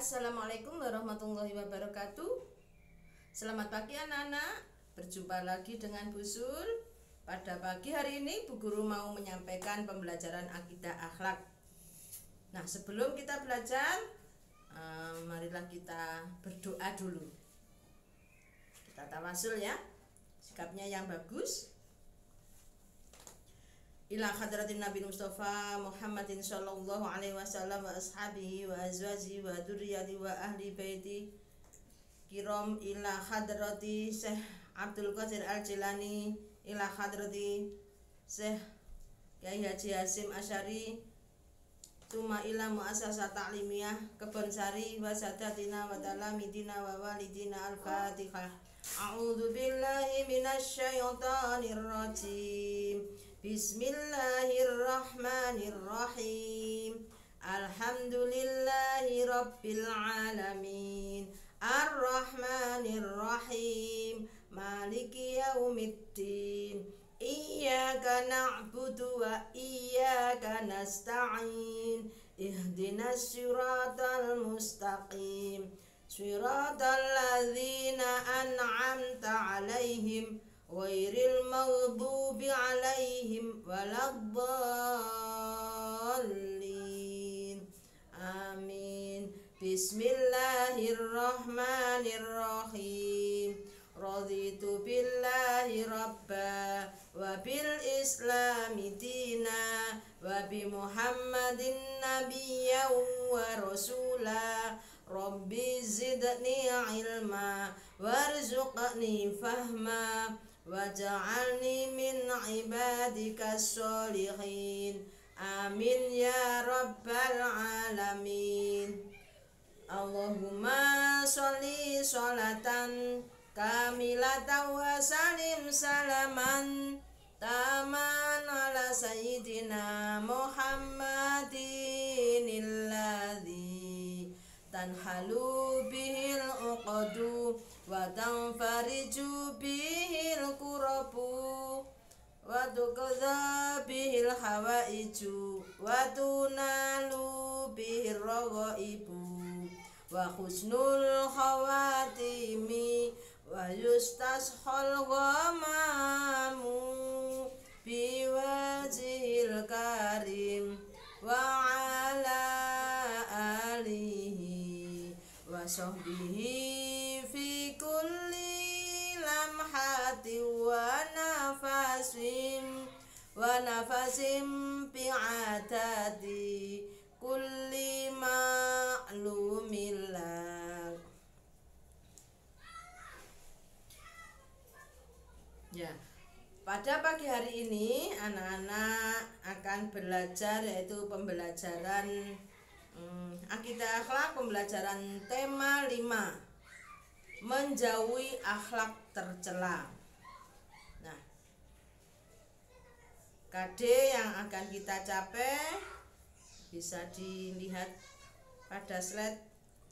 Assalamualaikum warahmatullahi wabarakatuh. Selamat pagi anak-anak. Berjumpa lagi dengan Bu Sul. Pada pagi hari ini Bu Guru mau menyampaikan pembelajaran akidah akhlak. Nah, sebelum kita belajar, marilah kita berdoa dulu. Kita tawasul ya, sikapnya yang bagus. Ila hadratin Nabi Mustafa Muhammadin sallallahu alaihi wasallam wa ashabihi wa azwaji wa dzurriyyati wa ahli baiti kiram ila hadrati Syekh Abdul Qadir Al-Jilani ila hadrati Syekh Kyai Haji Hasyim Asy'ari tuma ila muassasah ta'limiyah Kebonsari wa sadatina wa talamidina wa walidina al-Fatihah. A'udzu billahi minasy syaithanir rajim. Bismillahirrahmanirrahim. Alhamdulillahi rabbil alamin. Ar-Rahmanirrahim. Maliki yaumiddin. Iyyaka na'budu wa iyyaka nasta'in. Ihdinas siratal mustaqim. Siratal ladzina an'amta 'alaihim ghairil maghdubi 'alaihim waladdallin. Amin. Bismillahirrahmanirrahim. Raditu billahi rabba wa bil islami dina wa bi Muhammadin nabiyyan wa rasula. Rabbi zidni ilma warzuqni fahma waj'alni min ibadikas sholihin. Amin ya rabbal alamin. Allahumma sholli sholatan kamilatan wa salim salaman taman ala sayyidina Muhammadin alladzi tanhalu bihil uqadu wa tanfariju bihil kurabu wa tuqadha bihil hawaiju wa tunalu bihil raghaibu wa husnul khawatimi wa yustashal ghamamu biwajhil karim wa ala alihi wa sahbihi fi kulli lamhati wa nafasim bi'adadi kulli ma'lumillah. Ya, pada pagi hari ini anak-anak akan belajar, yaitu pembelajaran akidah akhlak, pembelajaran tema 5, menjauhi akhlak tercela. Nah, KD yang akan kita capai bisa dilihat pada slide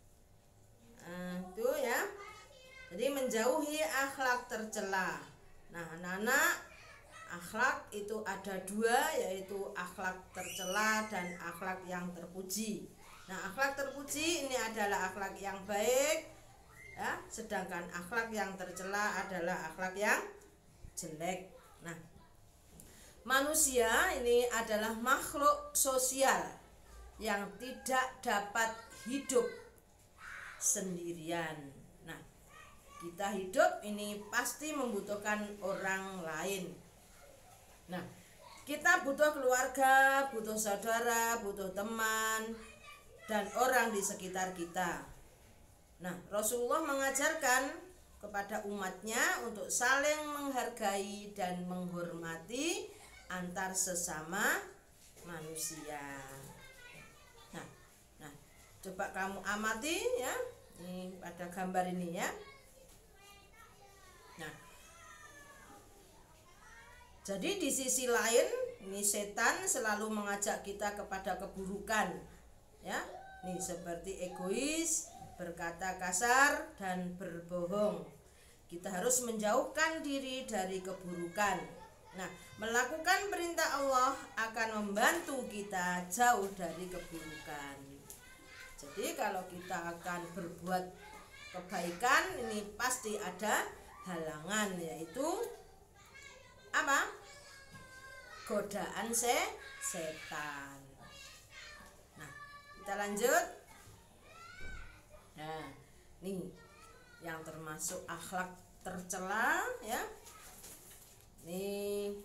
itu ya. Jadi menjauhi akhlak tercela. Nah, anak-anak, akhlak itu ada 2, yaitu akhlak tercela dan akhlak yang terpuji. Nah, akhlak terpuji ini adalah akhlak yang baik ya, sedangkan akhlak yang tercela adalah akhlak yang jelek. Nah, manusia ini adalah makhluk sosial yang tidak dapat hidup sendirian. Nah, kita hidup ini pasti membutuhkan orang lain. Nah, kita butuh keluarga, butuh saudara, butuh teman, dan orang di sekitar kita. Nah, Rasulullah mengajarkan kepada umatnya untuk saling menghargai dan menghormati antar sesama manusia. Nah, coba kamu amati ya, ini pada gambar ini ya. Nah, jadi di sisi lain ini setan selalu mengajak kita kepada keburukan ya. Nih seperti egois, berkata kasar dan berbohong. Kita harus menjauhkan diri dari keburukan. Nah, melakukan perintah Allah akan membantu kita jauh dari keburukan. Jadi kalau kita akan berbuat kebaikan ini pasti ada halangan, yaitu apa? Godaan setan. Nah, kita lanjut. Nah, nih yang termasuk akhlak tercela ya. Nih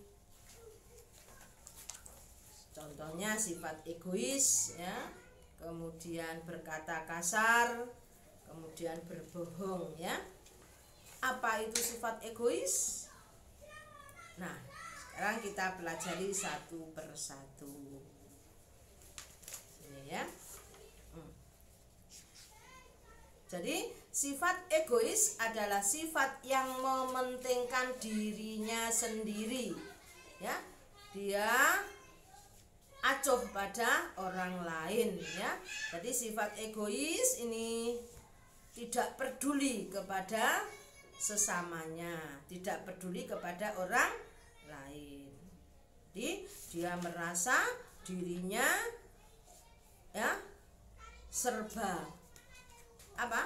contohnya sifat egois ya, kemudian berkata kasar, kemudian berbohong ya. Apa itu sifat egois? Nah, sekarang kita pelajari satu persatu. Sini ya. Jadi sifat egois adalah sifat yang mementingkan dirinya sendiri ya. Dia acuh pada orang lain ya. Jadi sifat egois ini tidak peduli kepada sesamanya, tidak peduli kepada orang lain. Jadi dia merasa dirinya ya serba apa?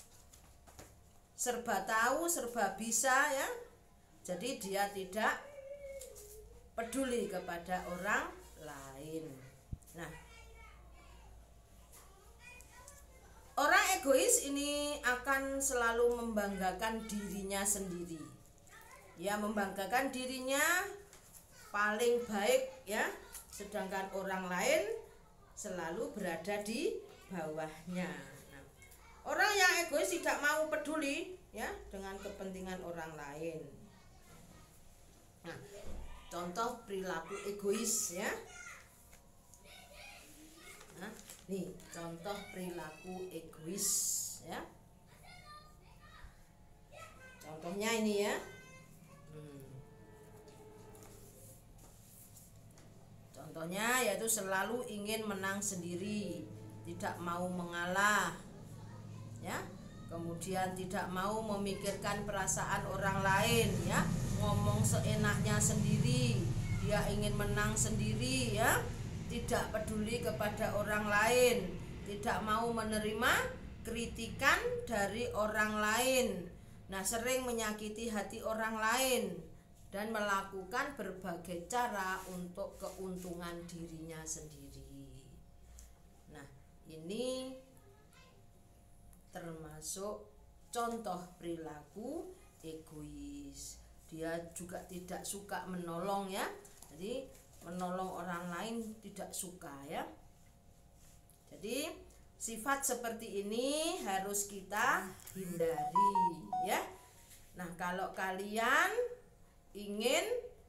Serba tahu, serba bisa ya. Jadi dia tidak peduli kepada orang lain. Nah, orang egois ini akan selalu membanggakan dirinya sendiri. Ya, membanggakan dirinya paling baik ya, sedangkan orang lain selalu berada di bawahnya. Nah, orang yang egois tidak mau peduli ya dengan kepentingan orang lain. Nah, contoh perilaku egois ya. Nah, nih contoh perilaku egois ya. Contohnya ini ya. Contohnya yaitu selalu ingin menang sendiri, tidak mau mengalah ya. Kemudian tidak mau memikirkan perasaan orang lain ya, ngomong seenaknya sendiri, dia ingin menang sendiri ya, tidak peduli kepada orang lain, tidak mau menerima kritikan dari orang lain. Nah, sering menyakiti hati orang lain dan melakukan berbagai cara untuk keuntungan dirinya sendiri. Nah, ini termasuk contoh perilaku egois. Dia juga tidak suka menolong ya. Jadi menolong orang lain tidak suka ya. Jadi sifat seperti ini harus kita hindari ya. Nah, kalau kalian ingin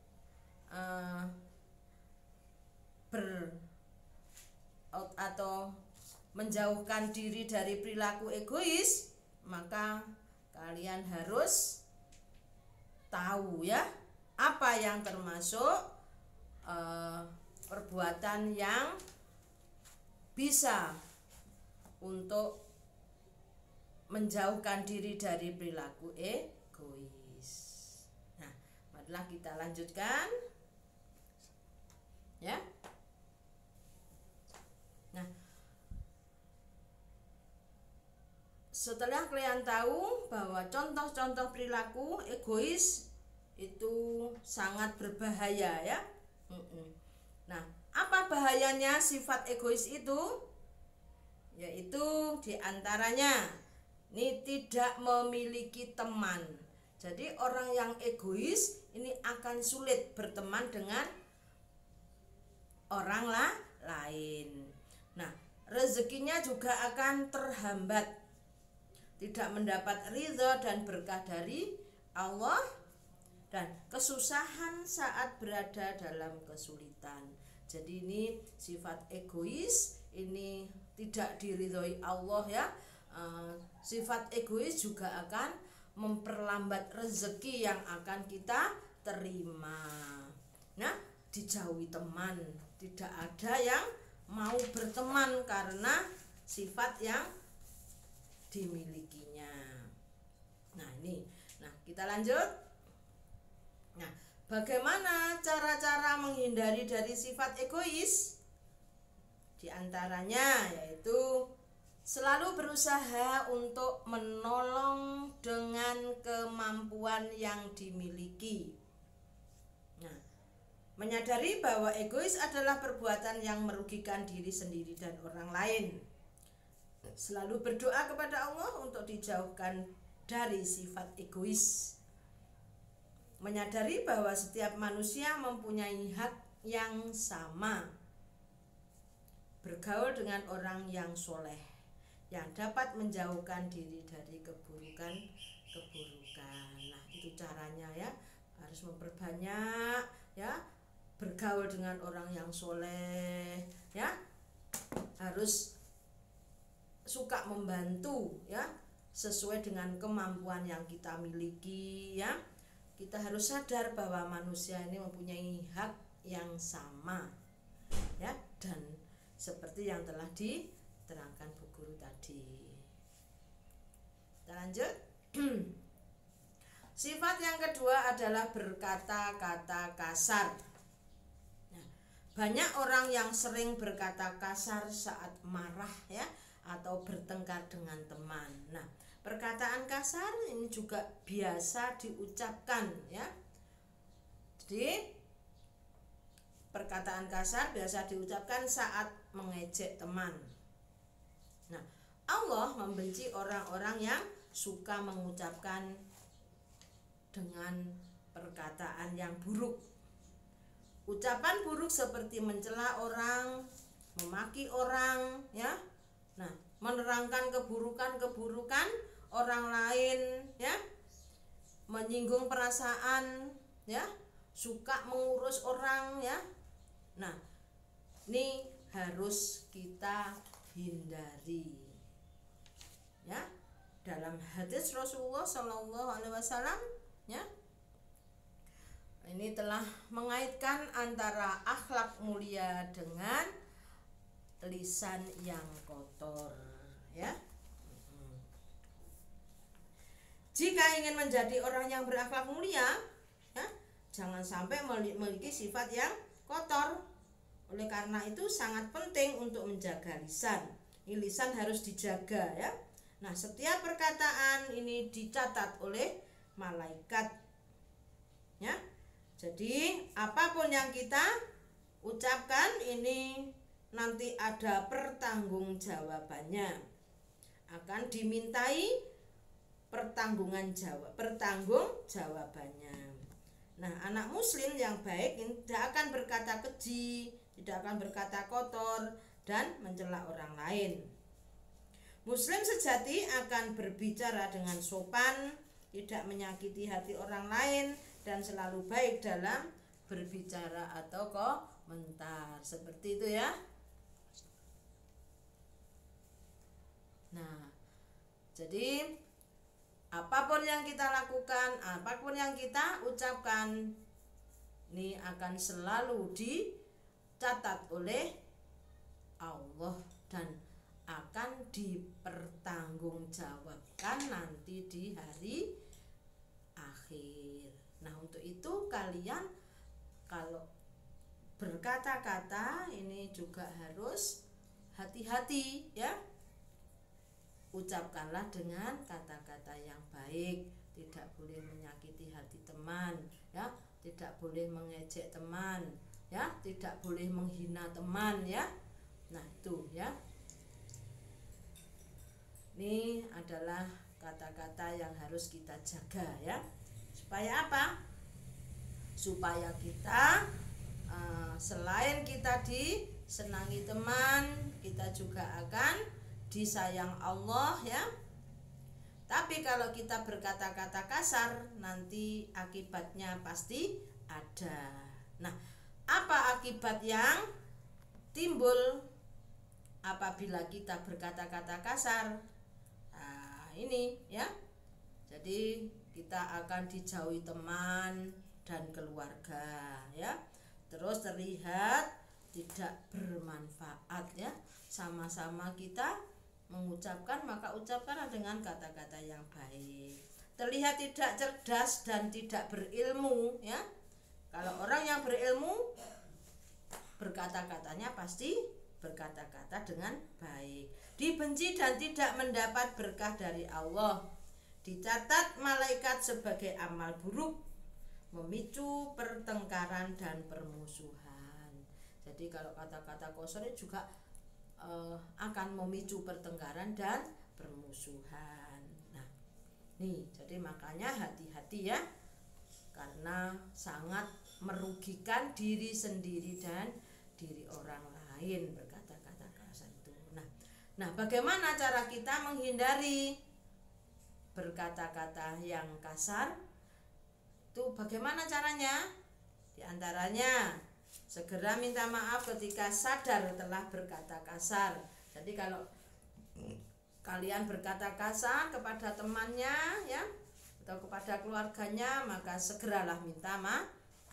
atau menjauhkan diri dari perilaku egois, maka kalian harus tahu ya apa yang termasuk perbuatan yang bisa untuk menjauhkan diri dari perilaku egois. Nah, marilah kita lanjutkan ya. Nah, setelah kalian tahu bahwa contoh-contoh perilaku egois itu sangat berbahaya ya. Nah, apa bahayanya sifat egois itu? Yaitu diantaranya ini tidak memiliki teman. Jadi orang yang egois ini akan sulit berteman dengan orang lain. Nah, rezekinya juga akan terhambat, tidak mendapat ridha dan berkah dari Allah, dan kesusahan saat berada dalam kesulitan. Jadi ini sifat egois ini tidak diridhoi Allah ya. Sifat egois juga akan memperlambat rezeki yang akan kita terima. Nah, dijauhi teman, tidak ada yang mau berteman karena sifat yang dimilikinya. Nah, ini. Nah, kita lanjut. Nah, bagaimana cara-cara menghindari dari sifat egois? Di antaranya yaitu Selalu berusaha untuk menolong dengan kemampuan yang dimiliki. Nah, menyadari bahwa egois adalah perbuatan yang merugikan diri sendiri dan orang lain. Selalu berdoa kepada Allah untuk dijauhkan dari sifat egois. Menyadari bahwa setiap manusia mempunyai hak yang sama. Bergaul dengan orang yang soleh, yang dapat menjauhkan diri dari keburukan. Nah, itu caranya ya, harus memperbanyak ya, bergaul dengan orang yang soleh ya, harus suka membantu ya, sesuai dengan kemampuan yang kita miliki ya. Kita harus sadar bahwa manusia ini mempunyai hak yang sama ya, dan seperti yang telah diterangkan Bu Guru tadi. Kita lanjut. Sifat yang kedua adalah berkata-kata kasar. Nah, banyak orang yang sering berkata kasar saat marah ya, atau bertengkar dengan teman. Nah, perkataan kasar ini juga biasa diucapkan ya. Jadi perkataan kasar biasa diucapkan saat mengejek teman. Nah, Allah membenci orang-orang yang suka mengucapkan dengan perkataan yang buruk. Ucapan buruk seperti mencela orang, memaki orang ya. Nah, menerangkan keburukan-keburukan orang lain ya, menyinggung perasaan ya, suka mengurus orang ya. Nah, ini harus kita hindari ya. Dalam hadis Rasulullah SAW ya, ini telah mengaitkan antara akhlak mulia dengan lisan yang kotor ya. Jika ingin menjadi orang yang berakhlak mulia ya, jangan sampai memiliki sifat yang kotor. Oleh karena itu sangat penting untuk menjaga lisan. Ini lisan harus dijaga ya. Nah, setiap perkataan ini dicatat oleh malaikat ya. Jadi apapun yang kita ucapkan ini nanti ada pertanggungjawabannya, akan dimintai pertanggungjawabannya. Nah, anak muslim yang baik tidak akan berkata keji, tidak akan berkata kotor dan mencela orang lain. Muslim sejati akan berbicara dengan sopan, tidak menyakiti hati orang lain, dan selalu baik dalam berbicara atau komentar. Seperti itu ya. Nah, jadi apapun yang kita lakukan, apapun yang kita ucapkan, ini akan selalu dicatat oleh Allah dan akan dipertanggungjawabkan nanti di hari akhir. Nah, untuk itu kalian kalau berkata-kata ini juga harus hati-hati ya. Ucapkanlah dengan kata-kata yang baik, tidak boleh menyakiti hati teman ya, tidak boleh mengejek teman ya, tidak boleh menghina teman ya. Nah, itu ya. Ini adalah kata-kata yang harus kita jaga ya. Supaya apa? Supaya kita selain kita disenangi teman, kita juga akan disayang Allah ya. Tapi kalau kita berkata-kata kasar, nanti akibatnya pasti ada. Nah, apa akibat yang timbul apabila kita berkata-kata kasar? Nah, ini ya. Jadi kita akan dijauhi teman dan keluarga ya. Terus terlihat tidak bermanfaat ya. Sama-sama kita mengucapkan, maka ucapkanlah dengan kata-kata yang baik. Terlihat tidak cerdas dan tidak berilmu ya. Kalau orang yang berilmu, berkata-katanya pasti berkata-kata dengan baik. dibenci dan tidak mendapat berkah dari Allah. Dicatat malaikat sebagai amal buruk, memicu pertengkaran dan permusuhan. Jadi kalau kata-kata kotor juga akan memicu pertengkaran dan permusuhan. Nah, nih, jadi makanya hati-hati ya, karena sangat merugikan diri sendiri dan diri orang lain berkata-kata kasar itu. Nah, bagaimana cara kita menghindari berkata-kata yang kasar? Itu bagaimana caranya? Di antaranya segera minta maaf ketika sadar telah berkata kasar. Jadi kalau kalian berkata kasar kepada temannya ya, atau kepada keluarganya, maka segeralah minta maaf.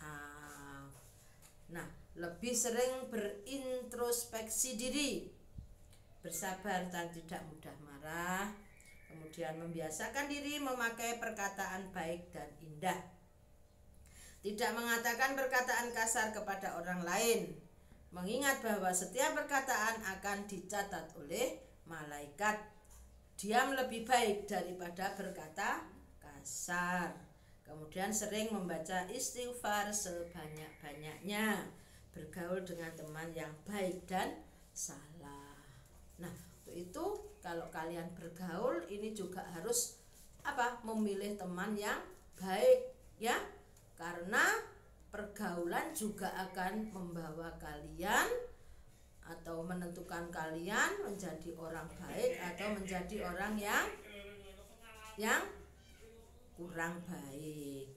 Nah, lebih sering berintrospeksi diri, bersabar dan tidak mudah marah. Kemudian membiasakan diri memakai perkataan baik dan indah. Tidak mengatakan perkataan kasar kepada orang lain. Mengingat bahwa setiap perkataan akan dicatat oleh malaikat. Diam lebih baik daripada berkata kasar. Kemudian sering membaca istighfar sebanyak-banyaknya. Bergaul dengan teman yang baik dan salah. Nah, itu kalau kalian bergaul ini juga harus memilih teman yang baik ya. Karena pergaulan juga akan membawa kalian atau menentukan kalian menjadi orang baik atau menjadi orang yang kurang baik.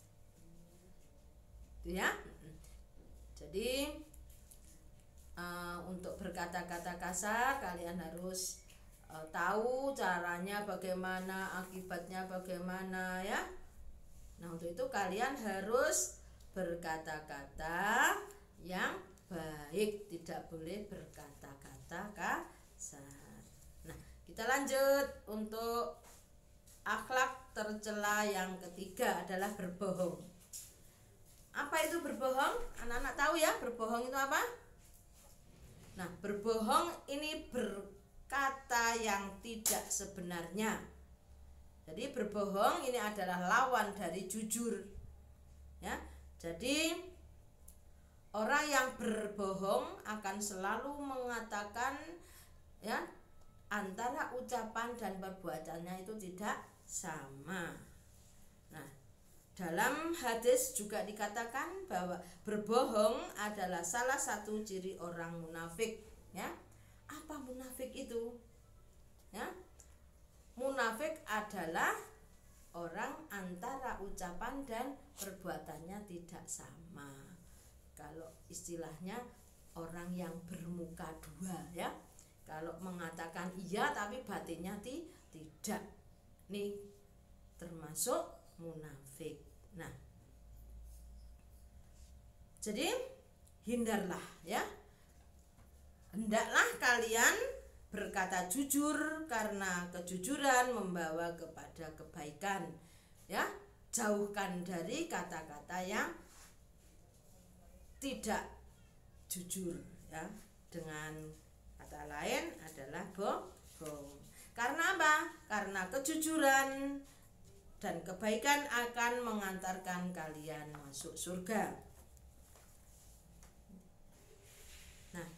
Itu ya. Jadi untuk berkata-kata kasar kalian harus tahu caranya bagaimana, akibatnya bagaimana ya. Nah, untuk itu kalian harus berkata-kata yang baik, tidak boleh berkata-kata kasar. Nah, kita lanjut untuk akhlak tercela yang ketiga adalah berbohong. Apa itu berbohong? Anak-anak tahu ya berbohong itu apa? Nah, berbohong ini berkata yang tidak sebenarnya. Jadi berbohong ini adalah lawan dari jujur. Ya. Jadi orang yang berbohong akan selalu mengatakan ya antara ucapan dan perbuatannya itu tidak sama. Nah, dalam hadis juga dikatakan bahwa berbohong adalah salah satu ciri orang munafik, ya. Apa munafik itu? Ya. Munafik adalah orang antara ucapan dan perbuatannya tidak sama. Kalau istilahnya orang yang bermuka dua ya. Kalau mengatakan iya tapi batinnya tidak. Nih termasuk munafik. Nah, jadi hindarlah ya. Hendaklah kalian berkata jujur karena kejujuran membawa kepada kebaikan ya. Jauhkan dari kata-kata yang tidak jujur ya. Dengan kata lain adalah bohong. Karena apa? Karena kejujuran dan kebaikan akan mengantarkan kalian masuk surga. Nah,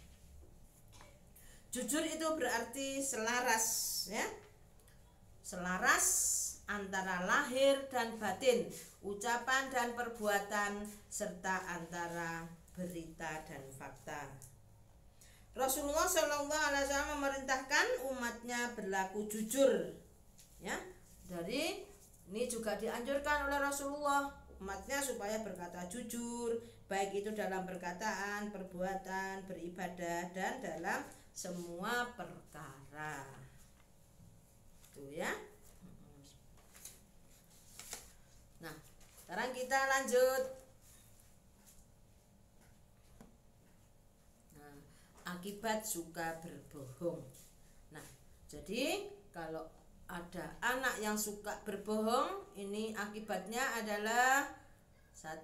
jujur itu berarti selaras ya. Selaras antara lahir dan batin, ucapan dan perbuatan, serta antara berita dan fakta. Rasulullah SAW memerintahkan umatnya berlaku jujur ya. Dari ini juga dianjurkan oleh Rasulullah umatnya supaya berkata jujur, baik itu dalam perkataan, perbuatan, beribadah, dan dalam semua perkara. Itu ya. Nah, sekarang kita lanjut. Nah, akibat suka berbohong. Nah, jadi kalau ada anak yang suka berbohong, ini akibatnya adalah 1,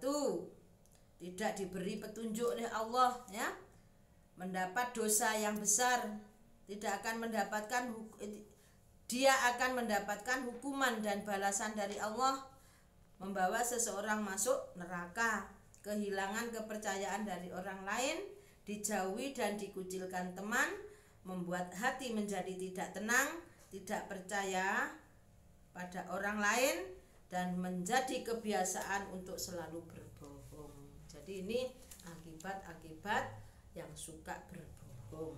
tidak diberi petunjuk oleh Allah ya, mendapat dosa yang besar dia akan mendapatkan hukuman dan balasan dari Allah, membawa seseorang masuk neraka, kehilangan kepercayaan dari orang lain, dijauhi dan dikucilkan teman, membuat hati menjadi tidak tenang, tidak percaya pada orang lain, dan menjadi kebiasaan untuk selalu berbohong. Jadi ini akibat-akibat yang suka berbohong.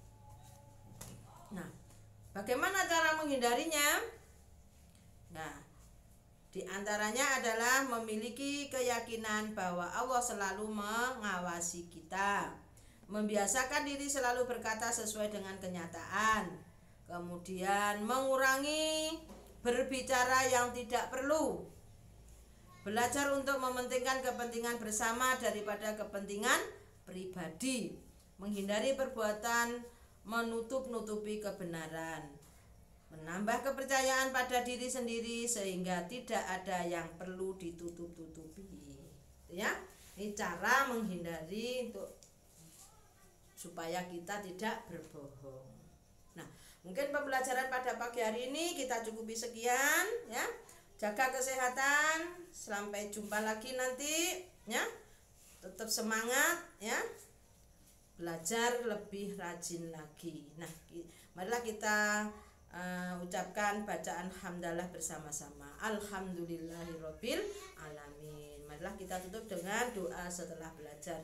Nah, bagaimana cara menghindarinya? Nah, di antaranya adalah memiliki keyakinan bahwa Allah selalu mengawasi kita, membiasakan diri selalu berkata sesuai dengan kenyataan, kemudian mengurangi berbicara yang tidak perlu, belajar untuk mementingkan kepentingan bersama daripada kepentingan pribadi, menghindari perbuatan menutup-nutupi kebenaran, menambah kepercayaan pada diri sendiri sehingga tidak ada yang perlu ditutup-tutupi. Ya, ini cara menghindari supaya kita tidak berbohong. Nah, mungkin pembelajaran pada pagi hari ini kita cukupi sekian ya. Jaga kesehatan, sampai jumpa lagi nanti ya. Tetap semangat ya. Belajar lebih rajin lagi. Nah, marilah kita ucapkan bacaan hamdalah bersama-sama. Alhamdulillahirabbil alamin. Marilah kita tutup dengan doa setelah belajar.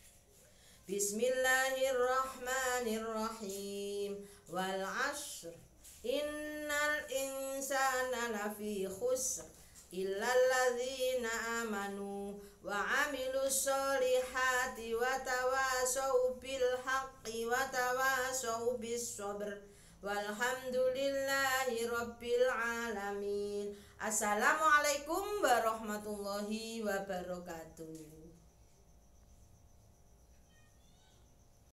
Bismillahirrahmanirrahim. Wal 'ashr innal insana lafi khusr illal ladzina amanu wa 'amilus solihati wa tawasau bil haqqi wa tawasau bis sabr. Walhamdulillahi rabbil alamin. Assalamualaikum warahmatullahi wabarakatuh.